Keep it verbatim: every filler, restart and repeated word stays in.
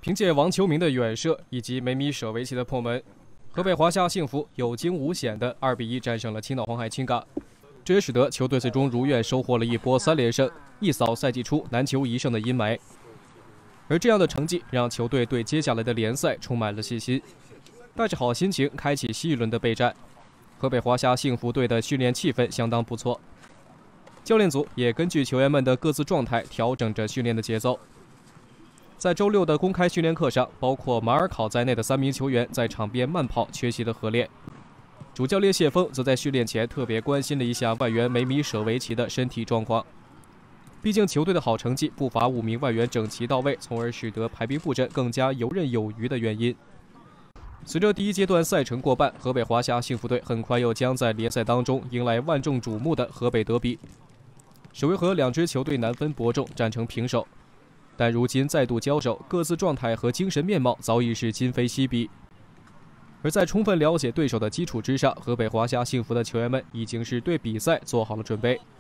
凭借王秋明的远射以及梅米舍维奇的破门，河北华夏幸福有惊无险的二比一战胜了青岛黄海青嘎，这也使得球队最终如愿收获了一波三连胜，一扫赛季初难求一胜的阴霾。而这样的成绩让球队对接下来的联赛充满了信心，带着好心情开启新一轮的备战。河北华夏幸福队的训练气氛相当不错，教练组也根据球员们的各自状态调整着训练的节奏。在周六的公开训练课上，包括马尔考在内的三名球员在场边慢跑缺席了合练。主教练谢峰则在训练前特别关心了一下外援梅米舍维奇的身体状况。毕竟球队的好成绩不乏五名外援整齐到位，从而使得排兵布阵更加游刃有余的原因。随着第一阶段赛程过半，河北华夏幸福队很快又将在联赛当中迎来万众瞩目的河北德比。首回合两支球队难分伯仲，战成平手。但如今再度交手，各自状态和精神面貌早已是今非昔比。而在充分了解对手的基础之上，河北华夏幸福的球员们已经是对比赛做好了准备。